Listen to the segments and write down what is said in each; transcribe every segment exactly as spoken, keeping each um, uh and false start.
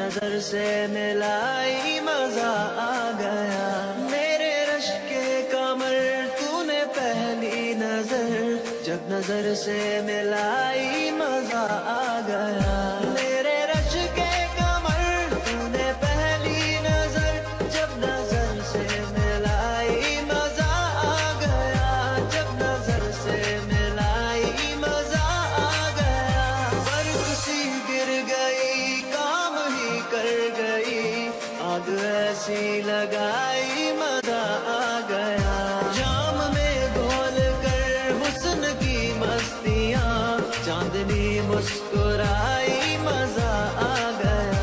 नजर से मिलाई मजा आ गया। मेरे रश के कमर तूने पहली नजर, जब नजर से मिलाई मजा आ गया। मेरे रश के कमर तूने पहली नजर, जब नजर से मिलाई मजा आ गया। जब नजर से मिलाई मजा आ गया। बर्फ सी गिर गई, काम ही कर गई, आग ऐसी लगाई मजा आ गया। जाम में घोल कर हुस्न की मस्तियाँ, चांदनी मुस्कुराई मजा आ गया।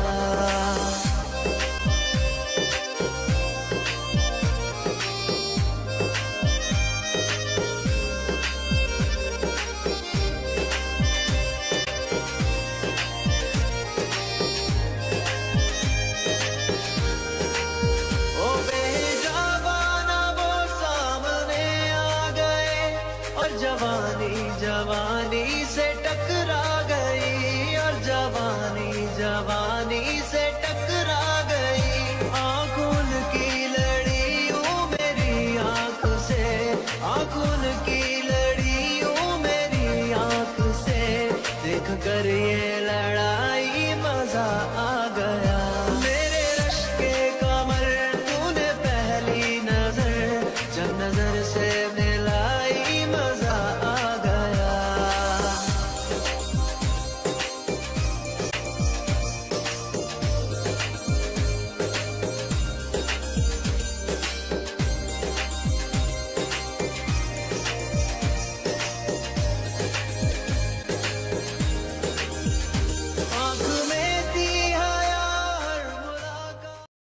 ओ बेजाबाना वो सामने आ गए, और जवानी जवानी से टकरा गई, और जवानी जवानी से